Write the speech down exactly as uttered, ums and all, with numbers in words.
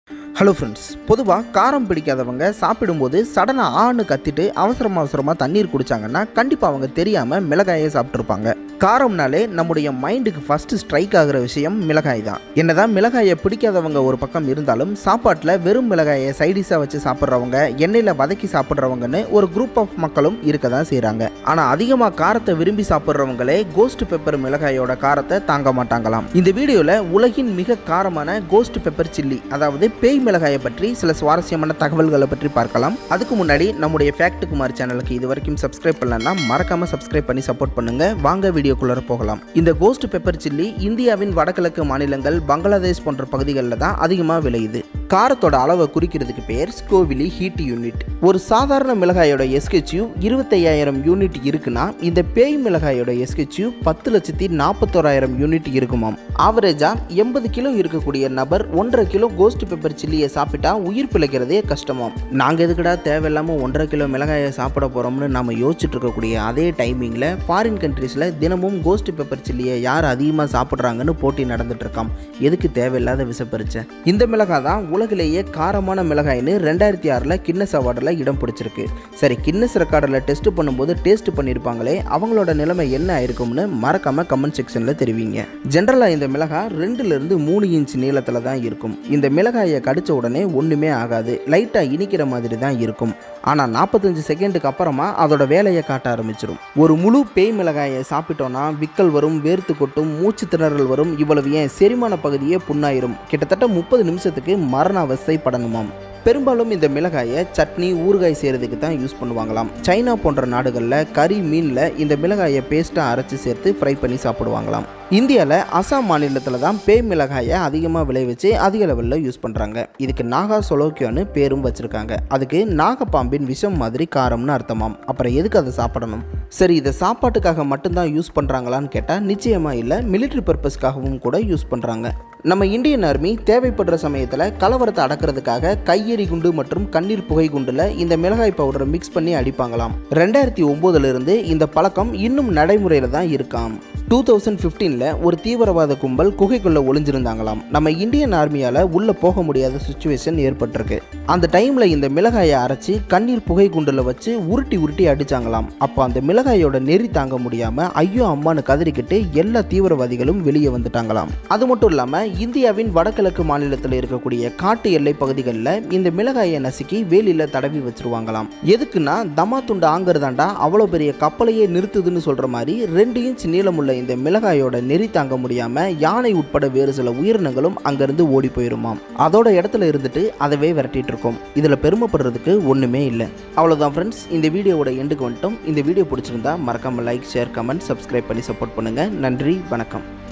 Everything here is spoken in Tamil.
ஹலோ ஃப்ரெண்ட்ஸ், பொதுவாக காரம் பிடிக்காதவங்க சாப்பிடும்போது சடனாக ஆன்னு கத்திட்டு அவசரமாக அவசரமாக தண்ணீர் குடித்தாங்கன்னா கண்டிப்பாக அவங்க தெரியாமல் மிளகாயை சாப்பிட்ருப்பாங்க. காரம்னாலே நம்முடைய மைண்டுக்கு ஃபஸ்ட்டு ஸ்ட்ரைக் ஆகிற விஷயம் மிளகாய் தான். என்னதான் மிளகாயை பிடிக்காதவங்க ஒரு பக்கம் இருந்தாலும் சாப்பாட்டில் வெறும் மிளகாயை சைடிஷாக வச்சு சாப்பிட்றவங்க, எண்ணெயில் வதக்கி சாப்பிட்றவங்கன்னு ஒரு குரூப் ஆஃப் மக்களும் இருக்க தான் செய்கிறாங்க. ஆனால் அதிகமாக காரத்தை விரும்பி சாப்பிட்றவங்களே கோஸ்ட் பெப்பர் மிளகாயோட காரத்தை தாங்க மாட்டாங்களாம். இந்த வீடியோவில் உலகின் மிக காரமான கோஸ்ட் பெப்பர் சில்லி, அதாவது பேய் மிளகாயை பற்றி சில சுவாரஸ்யமான தகவல்களை பற்றி பார்க்கலாம். அதுக்கு முன்னாடி நம்முடைய ஃபேக்ட் குமார் சேனலுக்கு இது வரைக்கும் சப்ஸ்கிரைப் பண்ணலன்னா மறக்காம சப்ஸ்கிரைப் பண்ணி சப்போர்ட் பண்ணுங்க. வாங்க வீடியோக்குள்ள போகலாம். இந்த கோஸ்ட் பெப்பர் சில்லி இந்தியாவின் வடகிழக்கு மாநிலங்கள், பங்களாதேஷ் போன்ற பகுதிகளில் தான் அதிகமாக விளையுது. காரத்தோட அளவை குறிக்கிறதுக்கு பேர் ஸ்கோவிலி ஹீட் யூனிட். ஒரு சாதாரண மிளகாயோட எஸ்கெச்யூ இருபத்தையாயிரம் யூனிட் இருக்குன்னா இந்த பேய் மிளகாயோட எஸ்கெச்யூ பத்து லட்சத்தி நாற்பத்தோராயிரம் யூனிட் இருக்குமாம். ஆவரேஜா எண்பது கிலோ இருக்கக்கூடிய நபர் ஒன்றரை கிலோ கோஸ்ட் பெப்பர் சில்லியை சாப்பிட்டா உயிர் பிழைக்கிறதே கஷ்டமாம். நாங்கள் எதுக்கடா தேவையில்லாமல் ஒன்றரை கிலோ மிளகாயை சாப்பிட போகிறோம்னு நம்ம யோசிச்சுட்டு இருக்கக்கூடிய அதே டைமிங்கில் ஃபாரின் கண்ட்ரீஸில் தினமும் கோஸ்ட் பெப்பர் சில்லியை யார் அதிகமாக சாப்பிட்றாங்கன்னு போட்டி நடந்துட்டு இருக்காம். எதுக்கு தேவையில்லாத விசப்பரிச்சை? இந்த மிளகாய் தான் உலகிலேயே காரமான மிளகாய்னு ரெண்டாயிரத்தி ஆறில் கின்னஸ் அவார்டில் இடம் பிடிச்சிருக்கு. சரி, கின்னஸ் ரெக்கார்டில் டெஸ்ட் பண்ணும்போது டேஸ்ட் பண்ணியிருப்பாங்களே, அவங்களோட நிலைமை என்ன ஆயிருக்கும்னு மறக்காமல் கமெண்ட் செக்ஷனில் தெரிவிங்க. ஜென்ரலாக இந்த மிளகாய் ரெண்டுலேருந்து மூணு இன்ச் நீளத்தில் தான் இருக்கும். இந்த மிளகாயை கடிச்ச உடனே ஒன்றுமே ஆகாது, லைட்டாக இனிக்கிற மாதிரி தான் இருக்கும். ஆனால் நாற்பத்தஞ்சு செகண்டுக்கு அப்புறமா அதோட வேலையை காட்ட ஆரம்பிச்சிடும். ஒரு முழு பேய் மிளகாயை சாப்பிட்டோன்னா விக்கல் வரும், வேர்த்து கொட்டும், மூச்சு திணறல் வரும். இவ்வளவு ஏன் செரிமான பகுதியே புண்ணாயிரும். கிட்டத்தட்ட முப்பது நிமிஷத்துக்கு மரண அவஸ்தைப்படணுமாம். பெரும்பாலும் இந்த மிளகாயை சட்னி, ஊறுகாய் செய்கிறதுக்கு தான் யூஸ் பண்ணுவாங்களாம். சைனா போன்ற நாடுகளில் கறி, மீனில் இந்த மிளகாயை பேஸ்ட்டாக அரைச்சி சேர்த்து ஃப்ரை பண்ணி சாப்பிடுவாங்களாம். இந்தியாவில் அசாம் மாநிலத்தில் தான் பேய் மிளகாயை அதிகமாக விளைவிச்சு அதிக லெவலில் யூஸ் பண்ணுறாங்க. இதுக்கு நாகா சொலோக்கியோன்னு பேரும் வச்சுருக்காங்க. அதுக்கு நாகப்பாம்பின் விஷம் மாதிரி காரம்னு அர்த்தமாம். அப்புறம் எதுக்கு அதை சாப்பிடணும்? சரி, இதை சாப்பாட்டுக்காக மட்டும்தான் யூஸ் பண்ணுறாங்களான்னு கேட்டால் நிச்சயமாக இல்லை. மிலிட்ரி பர்பஸ்க்காகவும் கூட யூஸ் பண்ணுறாங்க. நம்ம இந்தியன் ஆர்மி தேவைப்படுற சமயத்தில் கலவரத்தை அடக்கிறதுக்காக கையெறி குண்டு மற்றும் கண்ணீர் புகை குண்டில் இந்த மிளகாய் பவுடரை மிக்ஸ் பண்ணி அடிப்பாங்களாம். ரெண்டாயிரத்தி ஒம்போதுல இருந்து இந்த பழக்கம் இன்னும் நடைமுறையில் தான் இருக்காம். டூ தௌசண்ட் ஃபிஃப்டீனில் ஒரு தீவிரவாத கும்பல் குகைக்குள்ளே ஒளிஞ்சிருந்தாங்களாம். நம்ம இந்தியன் ஆர்மியால் உள்ளே போக முடியாத சுச்சுவேஷன் ஏற்பட்டிருக்கு. அந்த டைமில் இந்த மிளகாயை அரைச்சி கண்ணீர் புகை குண்டில் வச்சு உருட்டி உருட்டி அடித்தாங்களாம். அப்போ அந்த மிளகாயோட நெறி தாங்க முடியாமல் ஐயோ அம்மானு கதறிக்கிட்டு எல்லா தீவிரவாதிகளும் வெளியே வந்துட்டாங்களாம். அது மட்டும் இல்லாமல் இந்தியாவின் வடகிழக்கு மாநிலத்தில் இருக்கக்கூடிய காட்டு எல்லை பகுதிகளில் இந்த மிளகாயை நசுக்கி வேலியில் தடவி வச்சிருவாங்களாம். எதுக்குன்னா தமா துண்டு ஆங்கிறதாண்டா அவ்வளோ பெரிய கப்பலையே நிறுத்துதுன்னு சொல்கிற மாதிரி ரெண்டு இன்ச் நீளமுள்ள இந்த மிளகாயோட நெறி தாங்க முடியாமல் யானை உட்பட வேறு சில உயிரினங்களும் அங்கேருந்து ஓடி போயிருமாம். அதோட இடத்துல இருந்துட்டு அதவே விரட்டிட்டு இருக்கோம். இதில் பெருமைப்படுறதுக்கு ஒன்றுமே இல்லை. அவ்வளோதான் ஃப்ரெண்ட்ஸ், இந்த வீடியோவோட எண்டுக்கு வந்துட்டோம். இந்த வீடியோ பிடிச்சிருந்தா மறக்காமல் லைக், ஷேர், கமெண்ட், சப்ஸ்கிரைப் பண்ணி சப்போர்ட் பண்ணுங்கள். நன்றி, வணக்கம்.